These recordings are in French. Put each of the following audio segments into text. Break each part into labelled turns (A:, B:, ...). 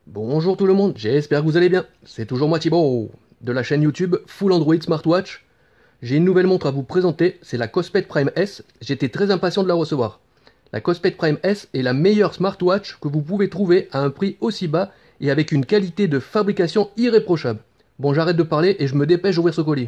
A: Bonjour tout le monde, j'espère que vous allez bien. C'est toujours moi Thibaut, de la chaîne YouTube Full Android Smartwatch. J'ai une nouvelle montre à vous présenter, c'est la Cospet Prime S. J'étais très impatient de la recevoir. La Cospet Prime S est la meilleure smartwatch que vous pouvez trouver à un prix aussi bas et avec une qualité de fabrication irréprochable. Bon, j'arrête de parler et je me dépêche d'ouvrir ce colis.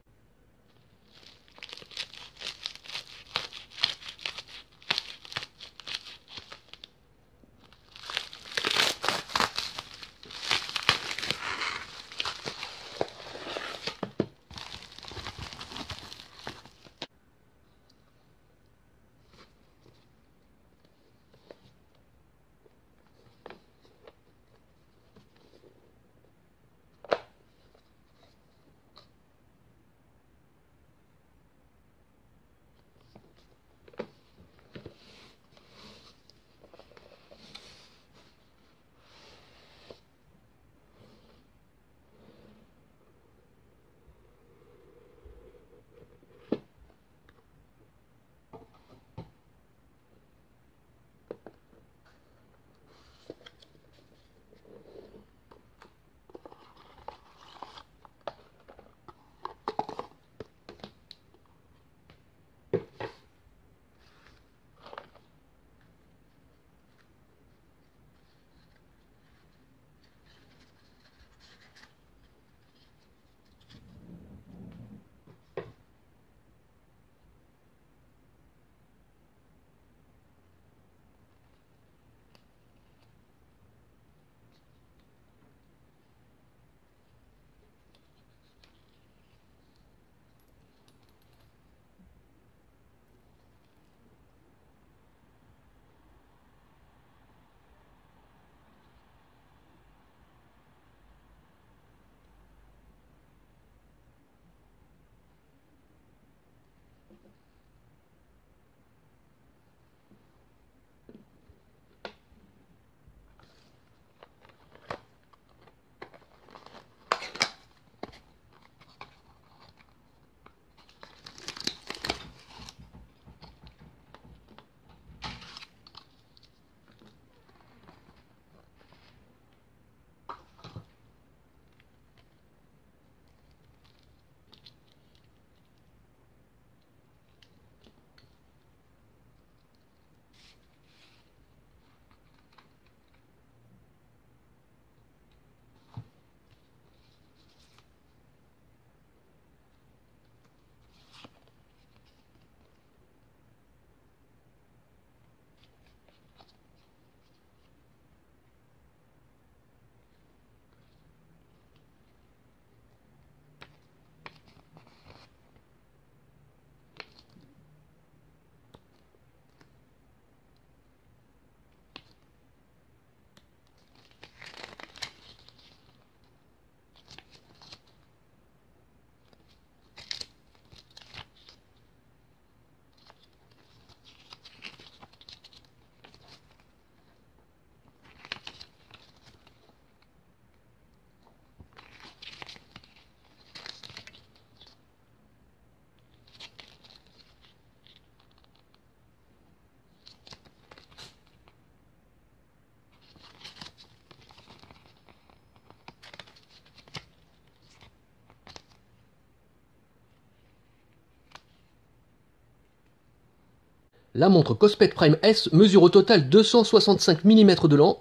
A: La montre Cospet Prime S mesure au total 265 mm de long,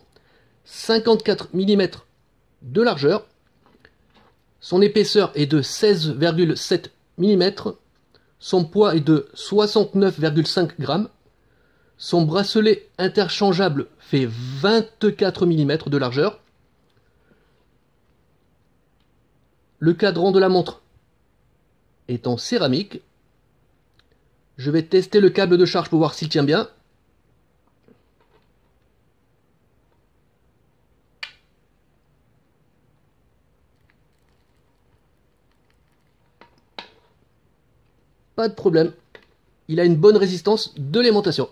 A: 54 mm de largeur. Son épaisseur est de 16,7 mm. Son poids est de 69,5 g. Son bracelet interchangeable fait 24 mm de largeur. Le cadran de la montre est en céramique. Je vais tester le câble de charge pour voir s'il tient bien. Pas de problème. Il a une bonne résistance de l'aimantation.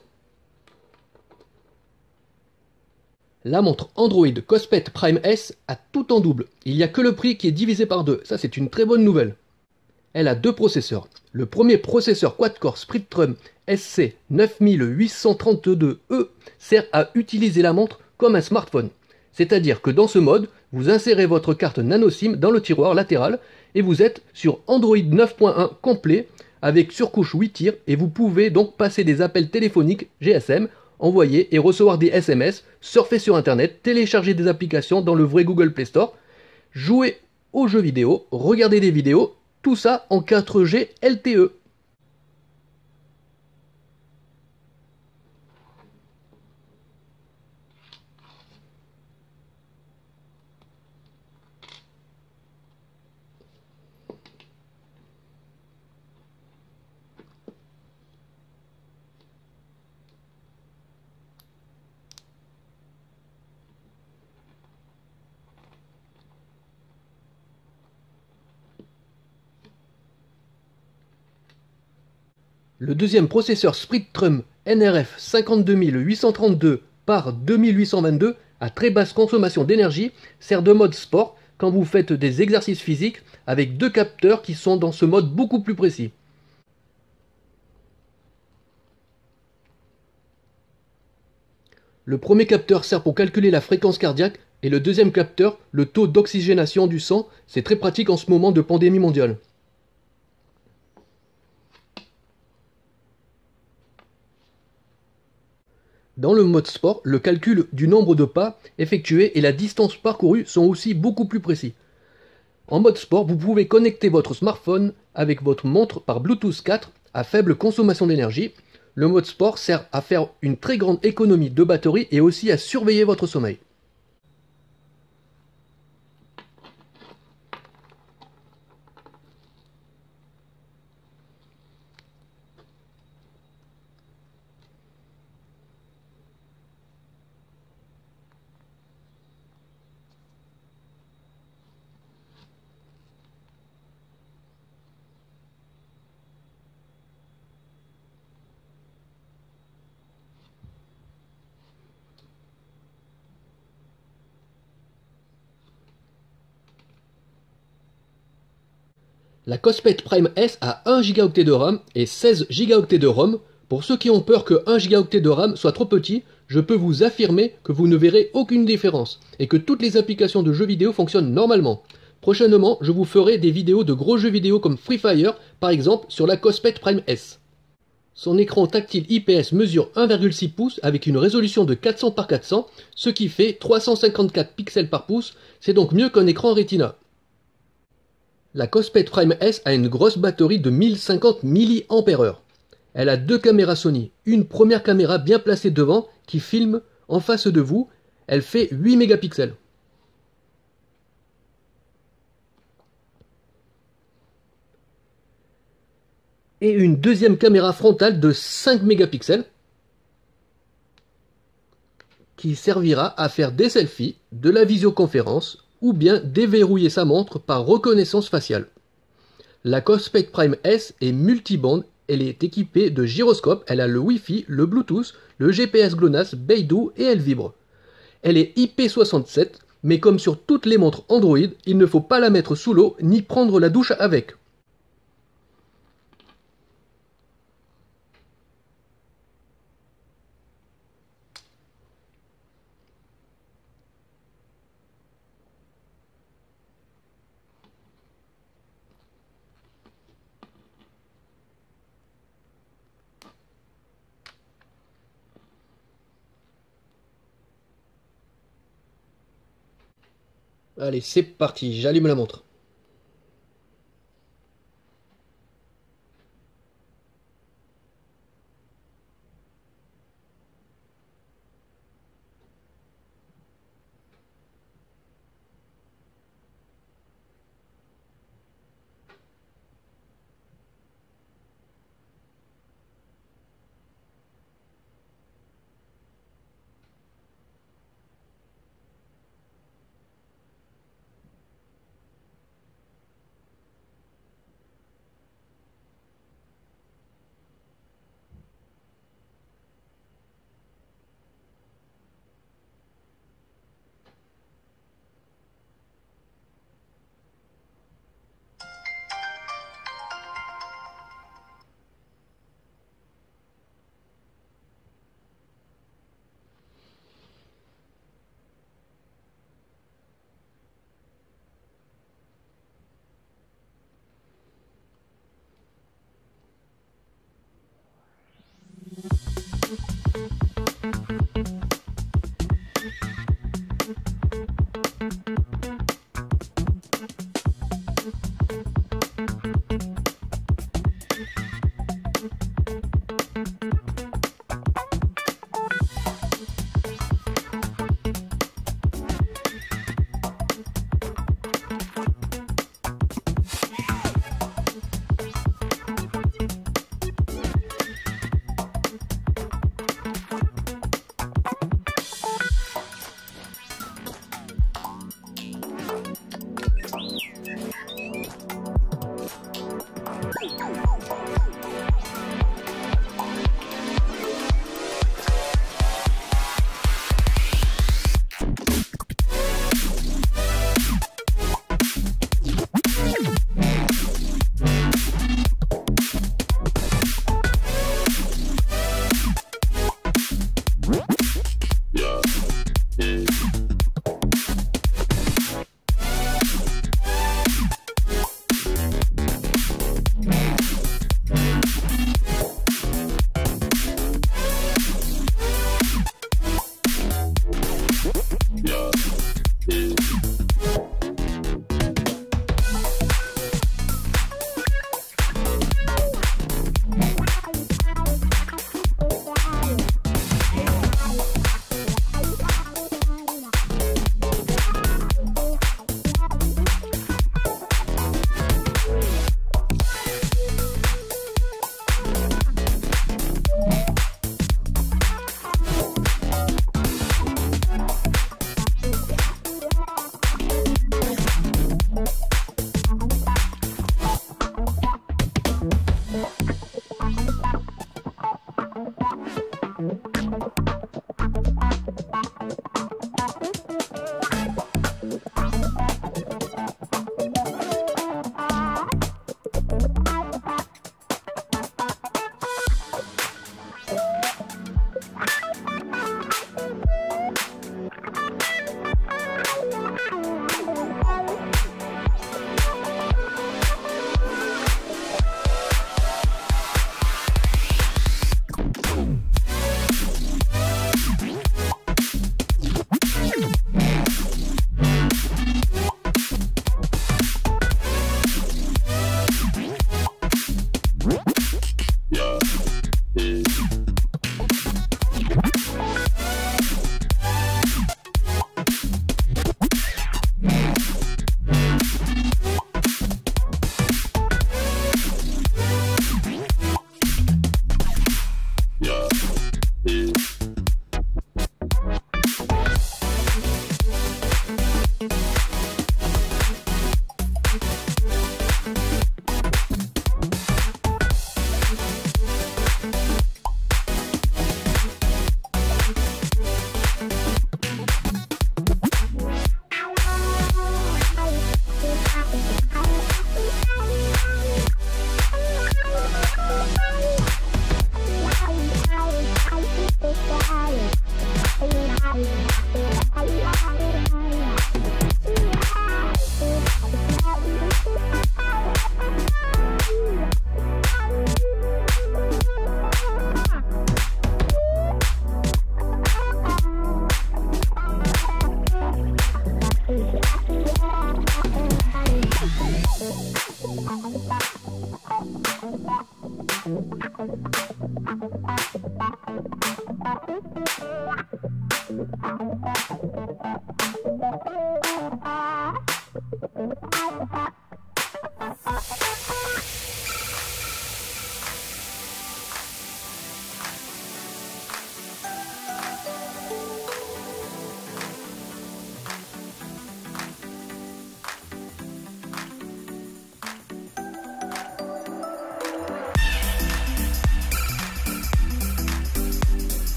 A: La montre Android Cospet Prime S a tout en double. Il n'y a que le prix qui est divisé par 2. Ça, c'est une très bonne nouvelle. Elle a deux processeurs. Le premier processeur quad-core Spreadtrum SC9832E sert à utiliser la montre comme un smartphone. C'est-à-dire que dans ce mode, vous insérez votre carte nano SIM dans le tiroir latéral et vous êtes sur Android 9.1 complet avec surcouche 8 tirs et vous pouvez donc passer des appels téléphoniques GSM, envoyer et recevoir des SMS, surfer sur internet, télécharger des applications dans le vrai Google Play Store, jouer aux jeux vidéo, regarder des vidéos, tout ça en 4G LTE. Le deuxième processeur Spreadtrum NRF 52832 par 2822 à très basse consommation d'énergie sert de mode sport quand vous faites des exercices physiques avec deux capteurs qui sont dans ce mode beaucoup plus précis. Le premier capteur sert pour calculer la fréquence cardiaque et le deuxième capteur le taux d'oxygénation du sang. C'est très pratique en ce moment de pandémie mondiale. Dans le mode sport, le calcul du nombre de pas effectués et la distance parcourue sont aussi beaucoup plus précis. En mode sport, vous pouvez connecter votre smartphone avec votre montre par Bluetooth 4 à faible consommation d'énergie. Le mode sport sert à faire une très grande économie de batterie et aussi à surveiller votre sommeil. La Cosplay Prime S a 1 Go de RAM et 16 Go de ROM. Pour ceux qui ont peur que 1 Go de RAM soit trop petit, je peux vous affirmer que vous ne verrez aucune différence et que toutes les applications de jeux vidéo fonctionnent normalement. Prochainement, je vous ferai des vidéos de gros jeux vidéo comme Free Fire, par exemple sur la Cosplay Prime S. Son écran tactile IPS mesure 1,6 pouces avec une résolution de 400 par 400, ce qui fait 354 pixels par pouce, c'est donc mieux qu'un écran Retina. La Cosplay Prime S a une grosse batterie de 1050 mAh. Elle a deux caméras Sony, une première caméra bien placée devant qui filme en face de vous, elle fait 8 mégapixels. Et une deuxième caméra frontale de 5 mégapixels qui servira à faire des selfies, de la visioconférence ou bien déverrouiller sa montre par reconnaissance faciale. La Cosplay Prime S est multibande, elle est équipée de gyroscope, elle a le Wi-Fi, le Bluetooth, le GPS GLONASS, Beidou et elle vibre. Elle est IP67, mais comme sur toutes les montres Android, il ne faut pas la mettre sous l'eau ni prendre la douche avec. Allez, c'est parti, j'allume la montre.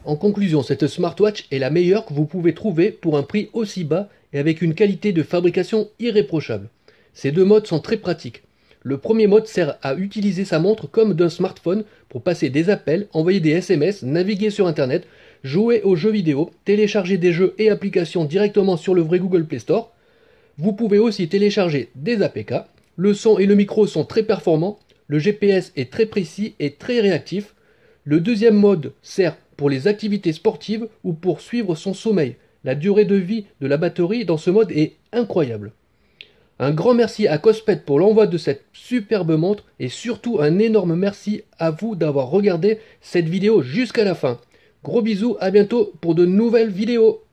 A: En conclusion, cette smartwatch est la meilleure que vous pouvez trouver pour un prix aussi bas et avec une qualité de fabrication irréprochable. Ces deux modes sont très pratiques. Le premier mode sert à utiliser sa montre comme d'un smartphone pour passer des appels, envoyer des SMS, naviguer sur internet, jouer aux jeux vidéo, télécharger des jeux et applications directement sur le vrai Google Play Store. Vous pouvez aussi télécharger des APK. Le son et le micro sont très performants, le GPS est très précis et très réactif. Le deuxième mode sert pour les activités sportives ou pour suivre son sommeil. La durée de vie de la batterie dans ce mode est incroyable. Un grand merci à Cospet pour l'envoi de cette superbe montre et surtout un énorme merci à vous d'avoir regardé cette vidéo jusqu'à la fin. Gros bisous, à bientôt pour de nouvelles vidéos.